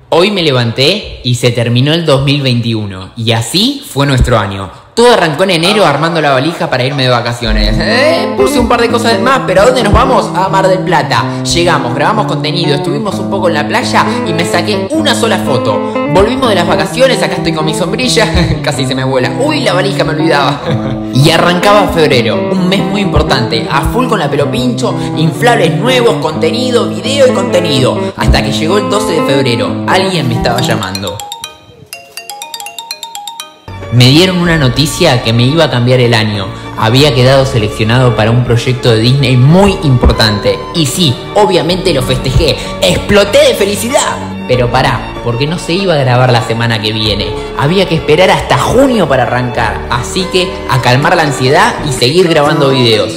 Hoy me levanté y se terminó el 2021 y así fue nuestro año. Todo arrancó en enero armando la valija para irme de vacaciones. Puse un par de cosas más, pero ¿a dónde nos vamos? A Mar del Plata. Llegamos, grabamos contenido, estuvimos un poco en la playa y me saqué una sola foto. Volvimos de las vacaciones, acá estoy con mi sombrilla, casi se me vuela. Uy, la valija me olvidaba. Y arrancaba febrero, un mes muy importante, a full con la pelo pincho, inflables nuevos, contenido, video y contenido. Hasta que llegó el 12 de febrero, alguien me estaba llamando. Me dieron una noticia que me iba a cambiar el año. Había quedado seleccionado para un proyecto de Disney muy importante. Y sí, obviamente lo festejé. ¡Exploté de felicidad! Pero pará, porque no se iba a grabar la semana que viene. Había que esperar hasta junio para arrancar. Así que a calmar la ansiedad y seguir grabando videos.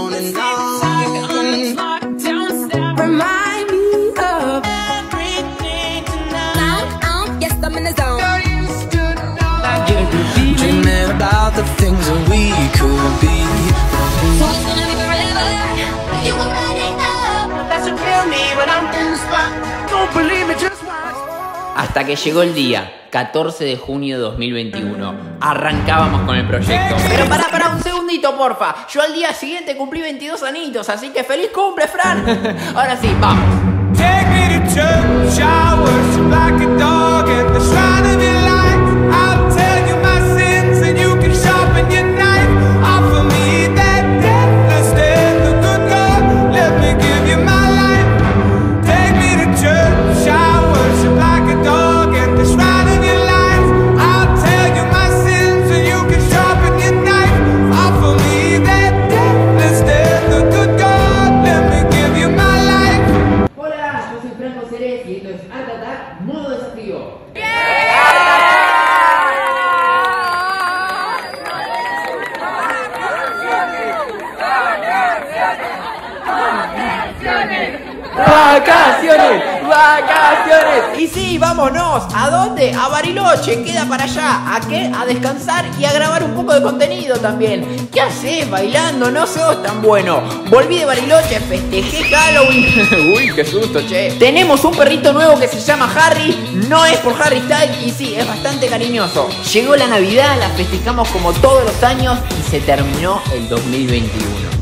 Hasta que llegó el día, 14 de junio de 2021. Arrancábamos con el proyecto. Pero pará un segundito, porfa. Yo al día siguiente cumplí 22 añitos, así que ¡feliz cumple, Fran! Ahora sí, vamos. Modo desafío. ¡Vacaciones! ¡Vacaciones! Y sí, vámonos. ¿A dónde? A Bariloche, queda para allá. ¿A qué? A descansar y a grabar un poco de contenido también. ¿Qué haces bailando? No sos tan bueno. Volví de Bariloche, festejé Halloween. Uy, qué susto, che. Tenemos un perrito nuevo que se llama Harry. No es por Harry Styles y sí, es bastante cariñoso. Llegó la Navidad, la festejamos como todos los años y se terminó el 2021.